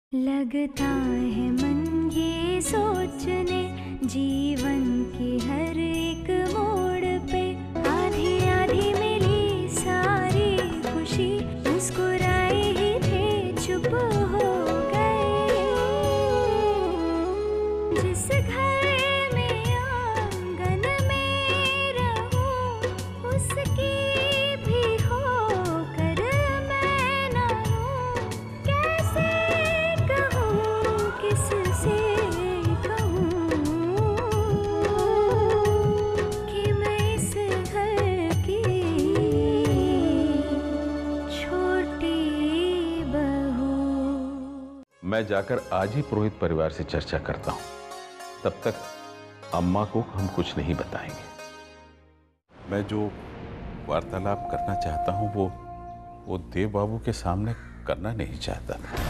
लगता है मन ये सोचने जीवन की हर एक मोड़ पे आधी आधी मिली सारी खुशी मुस्कुराए ही थे चुप हो गए। जिस घर में आंगन में रहूं उसकी भी होकर मैं ना हूं। कैसे कहूं किससे कहूं कि मैं इस घर की छोटी बहू। मैं जाकर आज ही पुरोहित परिवार से चर्चा करता हूं। तब तक अम्मा को हम कुछ नहीं बताएंगे। मैं जो वार्तालाप करना चाहता हूं वो देव बाबू के सामने करना नहीं चाहता था।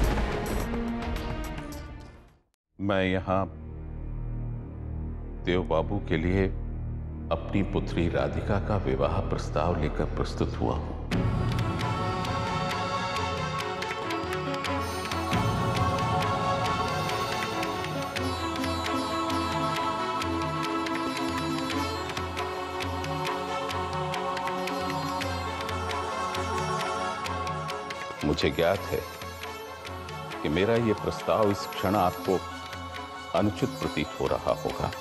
मैं यहां देव बाबू के लिए अपनी पुत्री राधिका का विवाह प्रस्ताव लेकर प्रस्तुत हुआ हूं। मुझे ज्ञात है कि मेरा यह प्रस्ताव इस क्षण आपको अनुचित प्रतीत हो रहा होगा,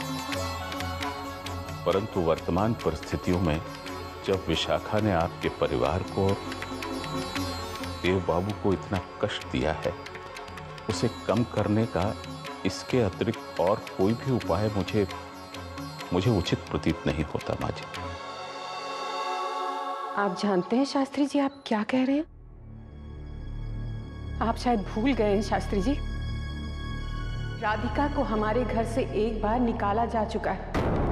परंतु वर्तमान परिस्थितियों में जब विशाखा ने आपके परिवार को और देव बाबू को इतना कष्ट दिया है, उसे कम करने का इसके अतिरिक्त और कोई भी उपाय मुझे उचित प्रतीत नहीं होता। माँ जी, आप जानते हैं शास्त्री जी आप क्या कह रहे हैं? आप शायद भूल गए हैं शास्त्री जी, राधिका को हमारे घर से एक बार निकाला जा चुका है।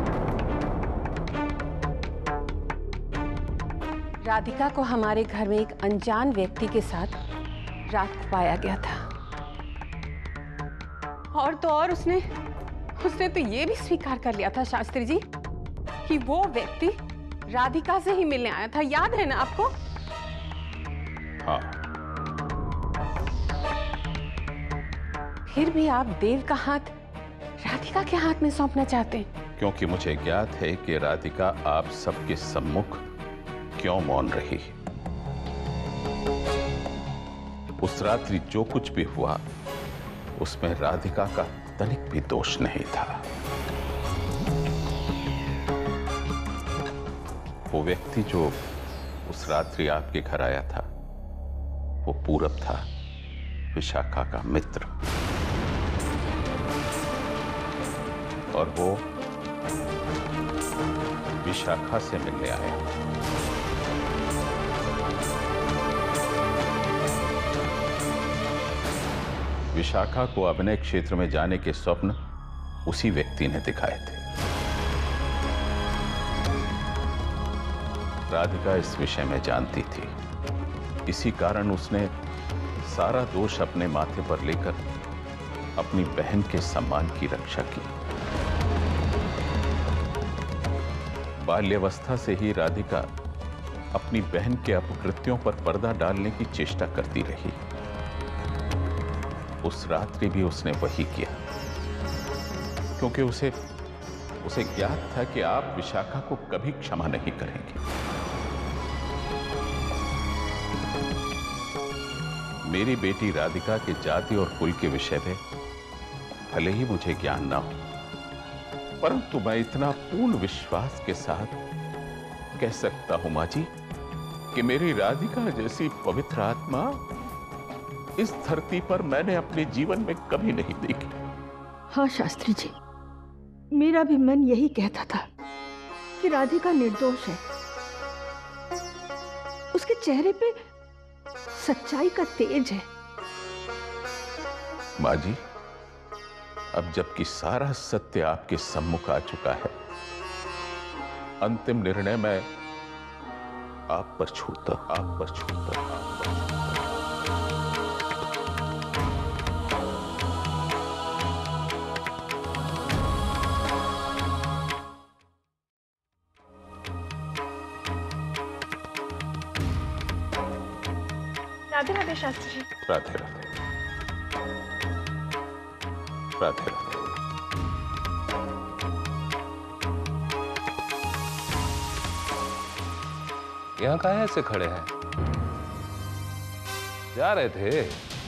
राधिका को हमारे घर में एक अनजान व्यक्ति के साथ रात को पाया गया था। और तो और उसने तो ये भी स्वीकार कर लिया था शास्त्री जी कि वो व्यक्ति राधिका से ही मिलने आया था। याद है ना आपको? हाँ। फिर भी आप देव का हाथ राधिका के हाथ में सौंपना चाहते हैं? क्योंकि मुझे ज्ञात है कि राधिका आप सबके सम्मुख क्यों मौन रही। उस रात्रि जो कुछ भी हुआ उसमें राधिका का तनिक भी दोष नहीं था। वो व्यक्ति जो उस रात्रि आपके घर आया था वो पूरब था, विशाखा का मित्र, और वो विशाखा से मिलने आया। विशाखा को अभिनय क्षेत्र में जाने के स्वप्न उसी व्यक्ति ने दिखाए थे। राधिका इस विषय में जानती थी, इसी कारण उसने सारा दोष अपने माथे पर लेकर अपनी बहन के सम्मान की रक्षा की। बाल्यावस्था से ही राधिका अपनी बहन के अपकृत्यों पर पर्दा डालने की चेष्टा करती रही। उस रात्रि भी उसने वही किया, क्योंकि उसे ज्ञात था कि आप विशाखा को कभी क्षमा नहीं करेंगे। मेरी बेटी राधिका के जाति और कुल के विषय में भले ही मुझे ज्ञान ना हो, परंतु मैं इतना पूर्ण विश्वास के साथ कह सकता हूं माँ जी कि मेरी राधिका जैसी पवित्र आत्मा इस धरती पर मैंने अपने जीवन में कभी नहीं देखी। हाँ शास्त्री जी, मेरा भी मन यही कहता था कि राधिका निर्दोष है। उसके चेहरे पे सच्चाई का तेज है। माँ जी, अब जबकि सारा सत्य आपके सम्मुख आ चुका है, अंतिम निर्णय मैं आप पर छोड़ता। राधे राधे शास्त्री जी। राधे राधे। राधे राधे। यहाँ काहे ऐसे खड़े हैं? जा रहे थे?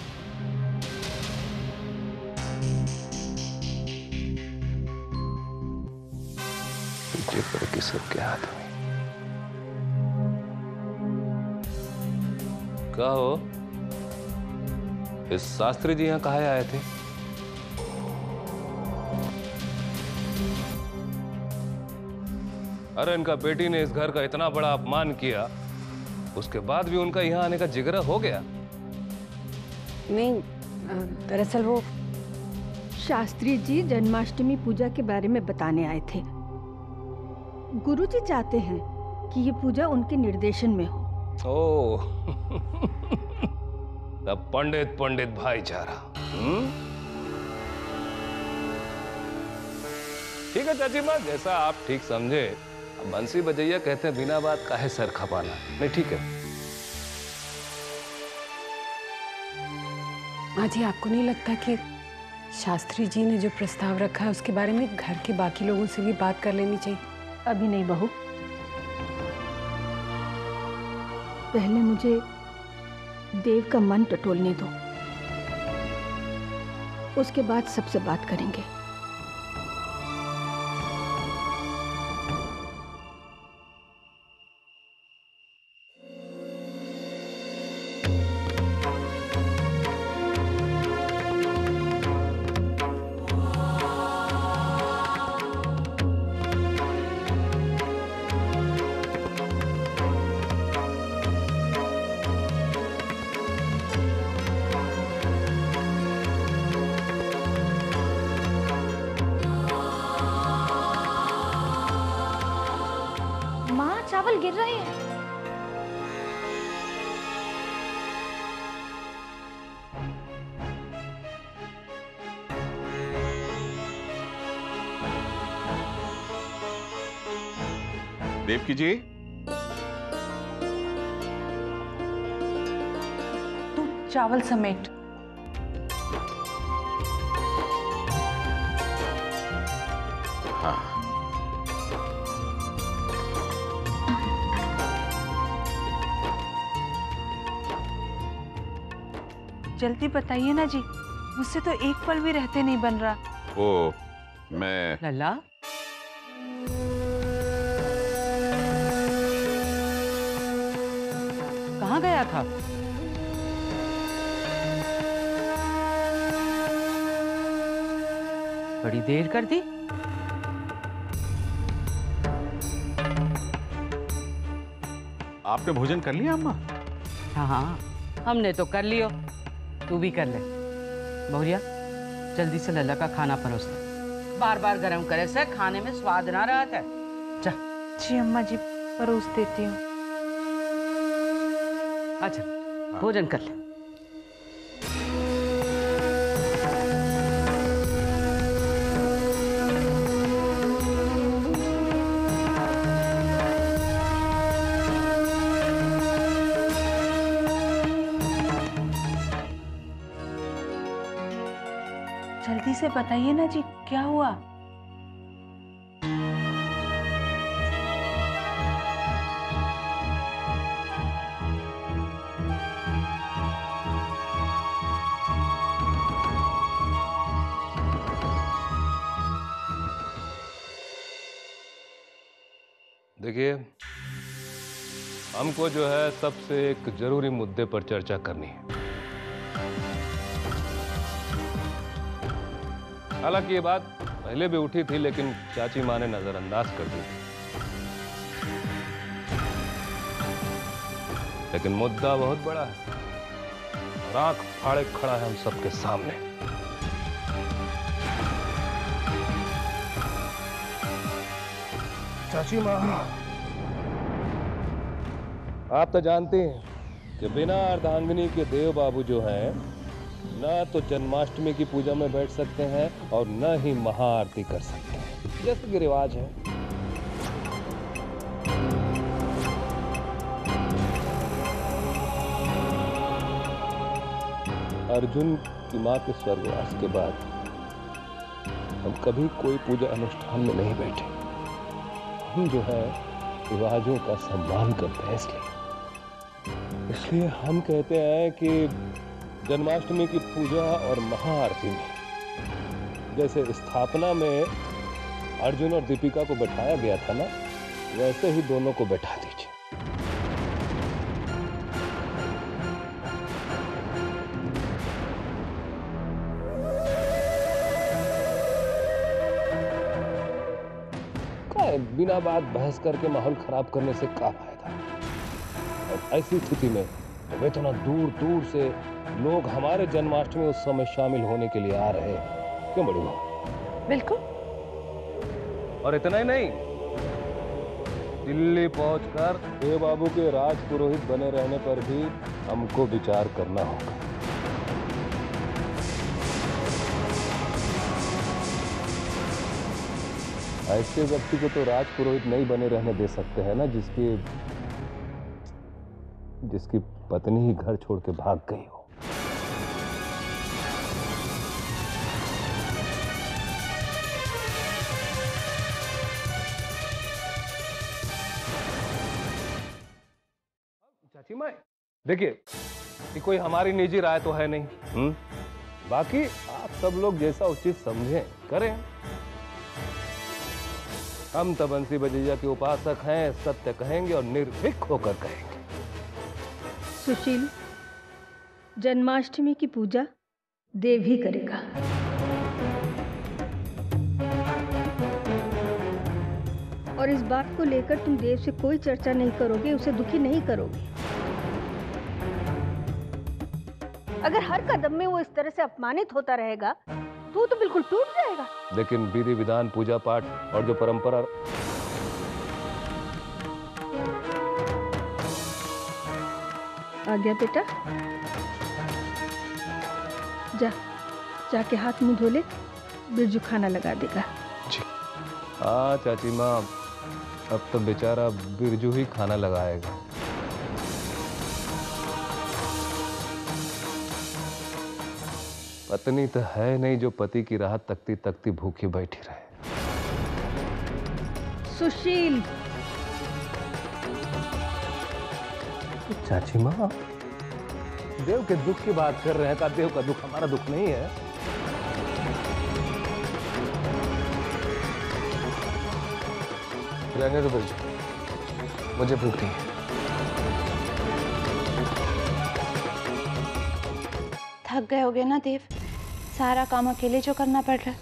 पीछे पड़ के सबके हाथ में। क्या हो? इस शास्त्री जी यहाँ काहे आए थे? अरे इनका बेटी ने इस घर का इतना बड़ा अपमान किया, उसके बाद भी उनका यहाँ आने का जिगरा हो गया? नहीं, दरअसल वो शास्त्री जी जन्माष्टमी पूजा के बारे में बताने आए थे। गुरुजी चाहते हैं कि ये पूजा उनके निर्देशन में हो। ओह, तब पंडित भाईचारा। ठीक है चाची माँ, जैसा आप ठीक समझे। बंसी बजैया कहते हैं बिना बात काहे सर खपाना। नहीं ठीक है। माँ जी, आपको नहीं लगता कि शास्त्री जी ने जो प्रस्ताव रखा है उसके बारे में घर के बाकी लोगों से भी बात कर लेनी चाहिए? अभी नहीं बहू, पहले मुझे देव का मन टटोलने दो, उसके बाद सबसे बात करेंगे। चावल गिर रहे हैं। देवकी जी, तू चावल समेट। हाँ, जल्दी बताइए ना जी, मुझसे तो एक पल भी रहते नहीं बन रहा। ओ, मैं लल्ला, कहाँ गया था? बड़ी देर कर दी। आपने भोजन कर लिया अम्मा? हाँ हाँ, हमने तो कर लियो, तू भी कर ले। बहुरिया, जल्दी से लल्ला का खाना परोस दे। बार बार गरम करे से खाने में स्वाद ना रहता है। जा। जी अम्मा जी, परोस देती हूँ। अच्छा, भोजन कर ले। जल्दी से बताइए ना जी, क्या हुआ? देखिए, हमको जो है सबसे एक जरूरी मुद्दे पर चर्चा करनी है। हालांकि ये बात पहले भी उठी थी, लेकिन चाची माँ ने नजरअंदाज कर दी थी। लेकिन मुद्दा बहुत बड़ा है और आंख फाड़े खड़ा है हम सबके सामने। चाची माँ, आप तो जानते हैं कि बिना अर्धांगिनी के देव बाबू जो हैं, न तो जन्माष्टमी की पूजा में बैठ सकते हैं और न ही महाआरती कर सकते हैं, जैसे कि रिवाज है। अर्जुन की मां के स्वर्गवास के बाद हम कभी कोई पूजा अनुष्ठान में नहीं बैठे। हम जो है रिवाजों का सम्मान करते हैं, इसलिए हम कहते हैं कि जन्माष्टमी की पूजा और महाआरती में जैसे स्थापना में अर्जुन और दीपिका को बैठाया गया था ना, वैसे ही दोनों को बैठा दीजिए। बिना बात बहस करके माहौल खराब करने से क्या फायदा। और ऐसी स्थिति में जब इतना दूर दूर से लोग हमारे जन्माष्टमी उत्सव में शामिल होने के लिए आ रहे हैं, क्यों बड़ी बहू? बिल्कुल। और इतना ही नहीं, दिल्ली पहुंचकर देव बाबू के राजपुरोहित बने रहने पर भी हमको विचार करना होगा। ऐसे व्यक्ति को तो राजपुरोहित नहीं बने रहने दे सकते हैं ना, जिसकी पत्नी ही घर छोड़ के भाग गई हो। चाची माँ, देखिए, ये कोई हमारी निजी राय तो है नहीं। बाकी आप सब लोग जैसा उचित समझें करें। हम तो बंसी बजैया के उपासक हैं, सत्य कहेंगे और निर्भीक होकर कहेंगे। सुशील, जन्माष्टमी की पूजा देव ही करेगा। और इस बात को लेकर तुम देव से कोई चर्चा नहीं करोगे, उसे दुखी नहीं करोगे। अगर हर कदम में वो इस तरह से अपमानित होता रहेगा तो बिल्कुल टूट जाएगा। लेकिन विधि विधान, पूजा पाठ और जो परंपरा आ गया बेटा, जाके हाथ मुंह धो ले, बिरजू खाना लगा देगा। हाँ चाची माँ, अब तो बेचारा बिरजू ही खाना लगाएगा। पत्नी तो है नहीं जो पति की राह तकती तकती भूखी बैठी रहे। सुशील, चाची माँ, देव के दुख की बात कर रहे हैं, का देव का दुख हमारा दुख नहीं है। रहने दो बिरजू, मुझे भूख नहीं है। थक गए होगे ना देव, सारा काम अकेले जो करना पड़ रहा है।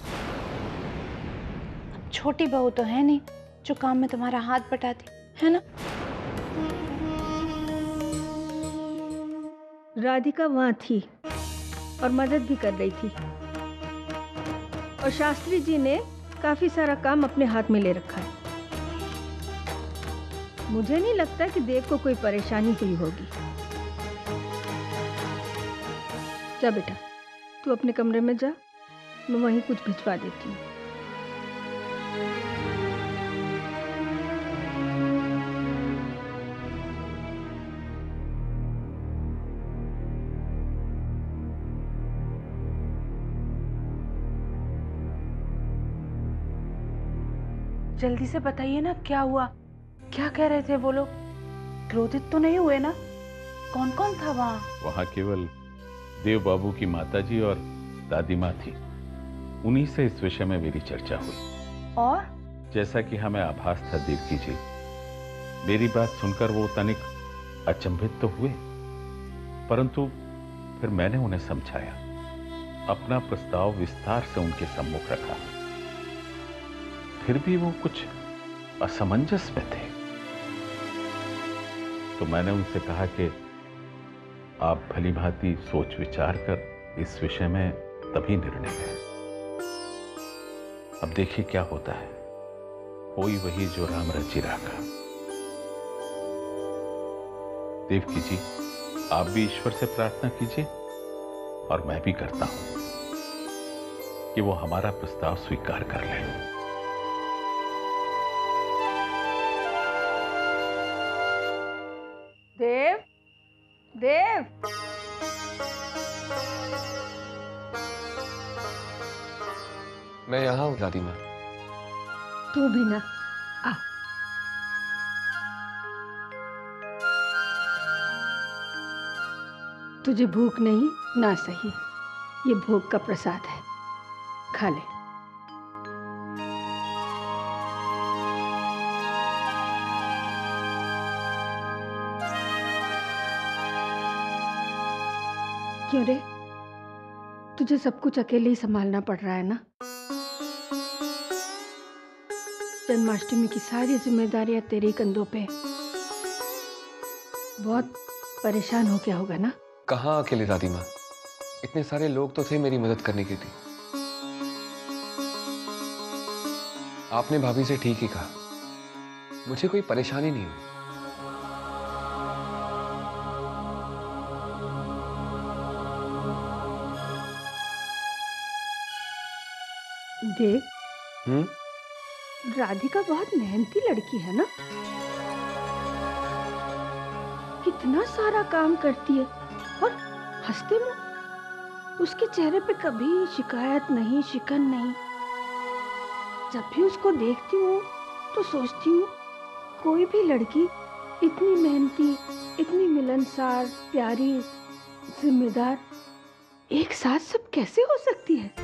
अब छोटी बहू तो है नहीं जो काम में तुम्हारा हाथ बटाती है ना। राधिका वहां थी और मदद भी कर रही थी, और शास्त्री जी ने काफी सारा काम अपने हाथ में ले रखा है। मुझे नहीं लगता कि देव को कोई परेशानी हुई होगी। जा बेटा, तू अपने कमरे में जा, मैं वहीं कुछ भिजवा देती हूँ। जल्दी से बताइए ना, क्या हुआ? क्या कह रहे थे वो लोग? क्रोधित तो नहीं हुए ना? कौन कौन था वहाँ? वहाँ केवल देव बाबू की माताजी और दादी माँ थी। उन्हीं से इस विषय में मेरी चर्चा हुई। और जैसा कि हमें आभास था देवकी जी, मेरी बात सुनकर वो तनिक अचंभित तो हुए, परंतु फिर मैंने उन्हें समझाया, अपना प्रस्ताव विस्तार से उनके सम्मुख रखा। फिर भी वो कुछ असमंजस में थे। तो मैंने उनसे कहा कि आप भली भांति सोच विचार कर इस विषय में तभी निर्णय लें। अब देखिए क्या होता है, होई वही जो राम रचि राखा। देवकी जी, आप भी ईश्वर से प्रार्थना कीजिए और मैं भी करता हूं कि वो हमारा प्रस्ताव स्वीकार कर लें। देव, देव, मैं यहाँ हूँ दादी माँ। तू भी ना आ। तुझे भूख नहीं ना सही, ये भोग का प्रसाद है, खा ले। क्यों रे, तुझे सब कुछ अकेले ही संभालना पड़ रहा है ना? जन्माष्टमी की सारी जिम्मेदारियां तेरे कंधों पे। बहुत परेशान हो गया होगा ना? कहाँ अकेले दादी माँ, इतने सारे लोग तो थे मेरी मदद करने के लिए। आपने भाभी से ठीक ही कहा, मुझे कोई परेशानी नहीं हुई। देख, राधिका बहुत मेहनती लड़की है ना? कितना सारा काम करती है और हंसते मुंह, उसके चेहरे पे कभी शिकायत नहीं, शिकन नहीं। जब भी उसको देखती हूँ तो सोचती हूँ कोई भी लड़की इतनी मेहनती, इतनी मिलनसार, प्यारी, जिम्मेदार एक साथ सब कैसे हो सकती है?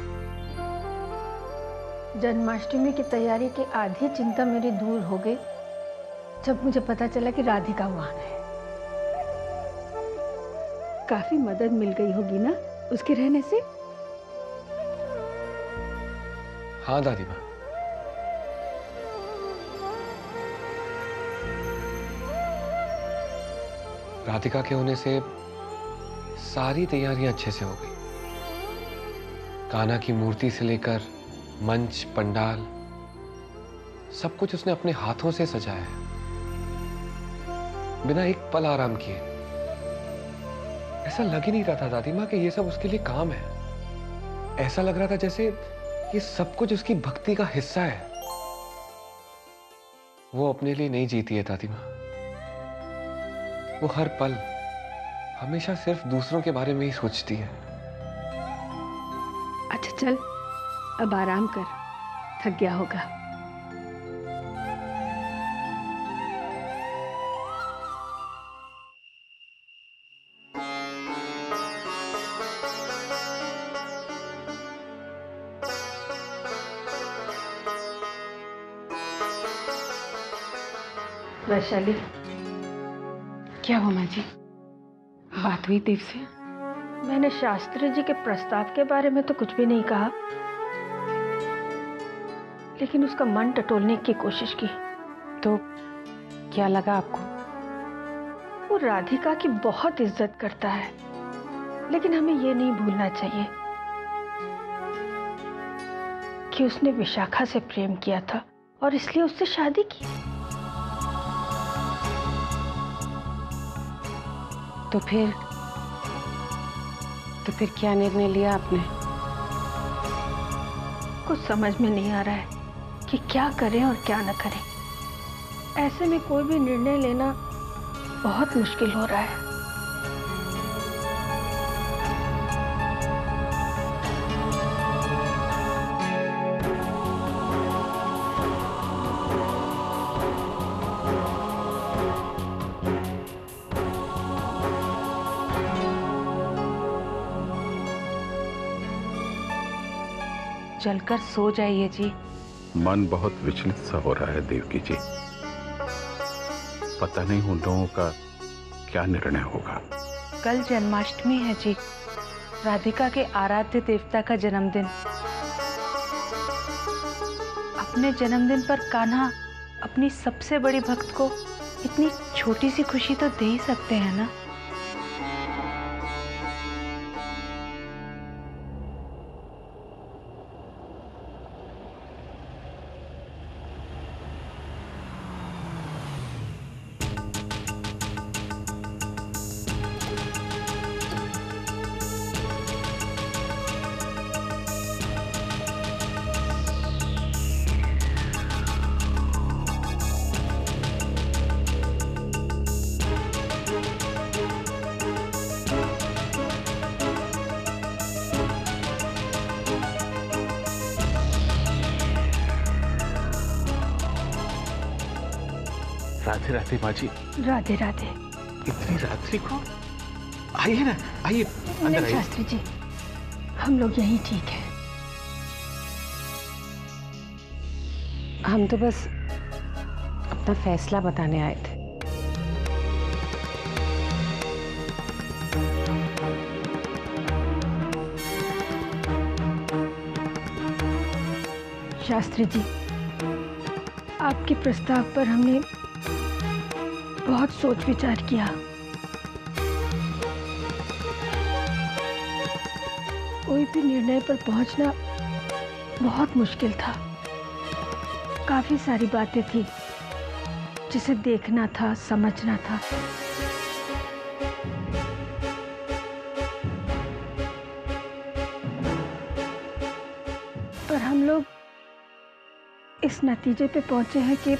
जन्माष्टमी की तैयारी की आधी चिंता मेरी दूर हो गई जब मुझे पता चला कि राधिका वहां है। काफी मदद मिल गई होगी ना उसके रहने से? हाँ दादी माँ, राधिका के होने से सारी तैयारियां अच्छे से हो गई। कान्हा की मूर्ति से लेकर मंच, पंडाल, सब कुछ उसने अपने हाथों से सजाया है, बिना एक पल आराम किए। ऐसा लग ही नहीं रहा था दादी माँ कि ये सब उसके लिए काम है। ऐसा लग रहा था जैसे ये सब कुछ उसकी भक्ति का हिस्सा है। वो अपने लिए नहीं जीती है दादी माँ, वो हर पल हमेशा सिर्फ दूसरों के बारे में ही सोचती है। अच्छा चल, अब आराम कर, थक गया होगा। वैशाली, क्या हुआ माँ जी, बात हुई देव से? मैंने शास्त्री जी के प्रस्ताव के बारे में तो कुछ भी नहीं कहा, लेकिन उसका मन टटोलने की कोशिश की। तो क्या लगा आपको? वो राधिका की बहुत इज्जत करता है, लेकिन हमें ये नहीं भूलना चाहिए कि उसने विशाखा से प्रेम किया था और इसलिए उससे शादी की। तो फिर क्या निर्णय लिया आपने? कुछ समझ में नहीं आ रहा है कि क्या करें और क्या न करें। ऐसे में कोई भी निर्णय लेना बहुत मुश्किल हो रहा है। चलकर सो जाइए जी। मन बहुत विचलित सा हो रहा है देवकी जी। पता नहीं उन लोगों का क्या निर्णय होगा। कल जन्माष्टमी है जी, राधिका के आराध्य देवता का जन्मदिन। अपने जन्मदिन पर कान्हा अपनी सबसे बड़ी भक्त को इतनी छोटी सी खुशी तो दे ही सकते हैं ना। राधे राधे माँ जी। राधे राधे। इतनी रात्रि को? आइए ना, आइए अंदर नहीं आइए। शास्त्री जी, हम लोग यही ठीक है। हम तो बस अपना फैसला बताने आए थे। शास्त्री जी, आपके प्रस्ताव पर हमने बहुत सोच विचार किया। कोई भी निर्णय पर पहुंचना बहुत मुश्किल था। काफी सारी बातें थी जिसे देखना था, समझना था। पर हम लोग इस नतीजे पे पहुंचे हैं कि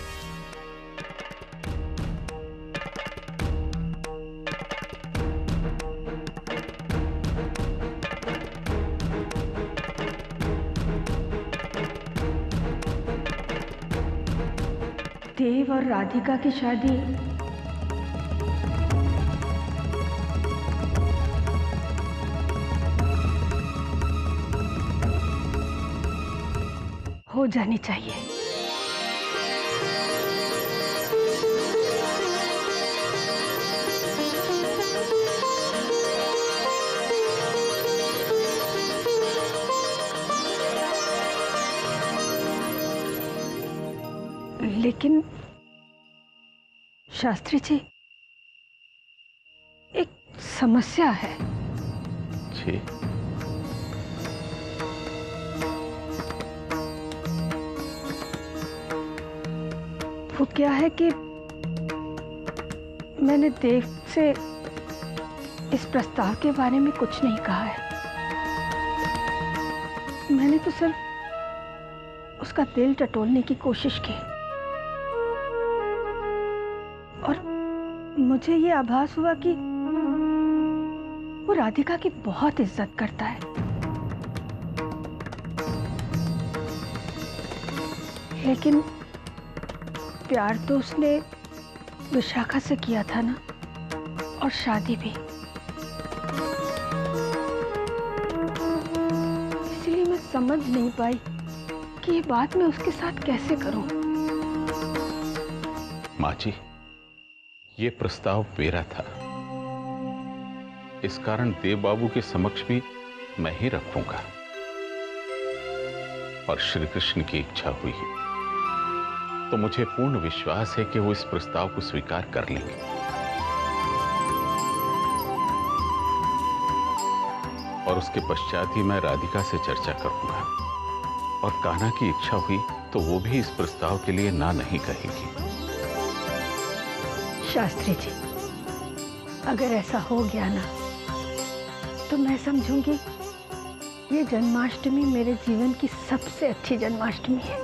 देव और राधिका की शादी हो जानी चाहिए। लेकिन शास्त्री जी, एक समस्या है। जी, वो क्या है कि मैंने देव से इस प्रस्ताव के बारे में कुछ नहीं कहा है। मैंने तो सिर्फ उसका दिल टटोलने की कोशिश की और मुझे ये आभास हुआ कि वो राधिका की बहुत इज्जत करता है। लेकिन प्यार तो उसने विशाखा से किया था ना, और शादी भी। इसलिए मैं समझ नहीं पाई कि ये बात मैं उसके साथ कैसे करूं। माँ जी, ये प्रस्ताव मेरा था। इस कारण देव बाबू के समक्ष भी मैं ही रखूंगा। और श्री कृष्ण की इच्छा हुई तो मुझे पूर्ण विश्वास है कि वो इस प्रस्ताव को स्वीकार कर लेंगे। और उसके पश्चात ही मैं राधिका से चर्चा करूंगा। और कान्हा की इच्छा हुई तो वो भी इस प्रस्ताव के लिए ना नहीं कहेगी। शास्त्री जी, अगर ऐसा हो गया ना, तो मैं समझूंगी ये जन्माष्टमी मेरे जीवन की सबसे अच्छी जन्माष्टमी है।